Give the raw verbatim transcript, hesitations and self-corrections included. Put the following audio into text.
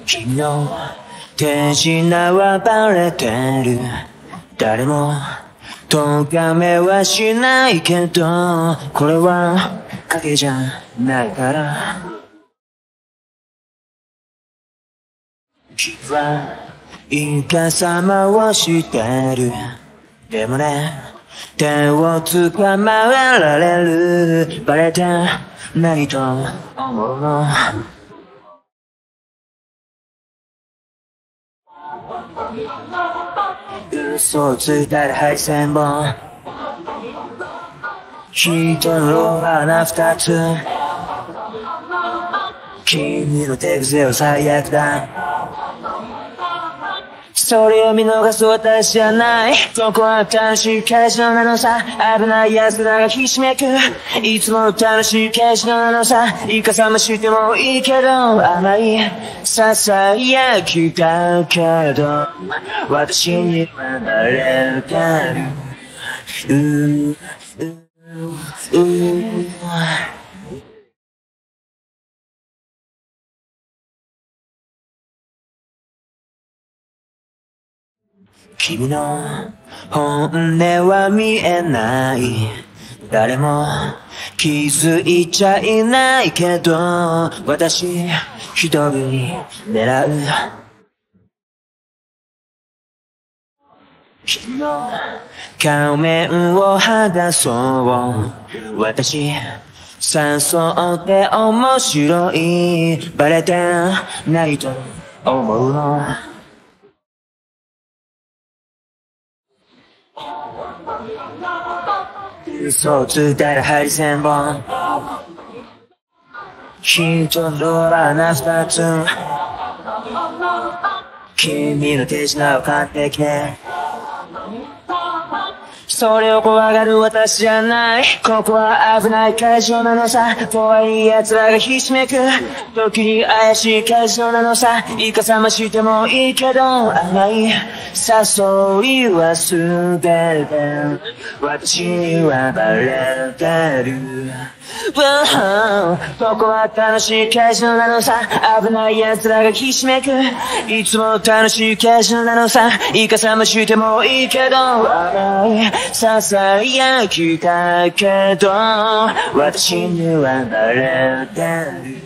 君の手品はバレてる。誰も咎めはしないけど、これは賭けじゃないから。君はイカ様をしてる。でもね、手を捕まえられる。バレてないと思うの。嘘をついたらハリセンボン。人の穴二つ。君の手癖は最悪だ。それを見逃す私じゃない。ここは楽しいカジノなのさ。危ない奴らがひしめく。いつも楽しいカジノなのさ。イカサマしてもいいけど、甘い囁きだけど、私にはバレてる。うううう君の本音は見えない。誰も気づいちゃいないけど、私一人狙う。君の顔面を剥がそう。私誘って面白い。バレてないと思うの。嘘をついたらハリセンボン。人の穴二つ。君の手品を完璧ね。それを怖がる私じゃない。ここは危ない会場なのさ。怖い奴らがひしめく。時に怪しい会場なのさ。イカサマしてもいいけど、甘い誘いはすべて私にはバレてる。ここは楽しい会場なのさ。危ない奴らがひしめく。いつも楽しい会場なのさ。イカサマしてもいいけど、甘い囁きだけど、私にはバレてる。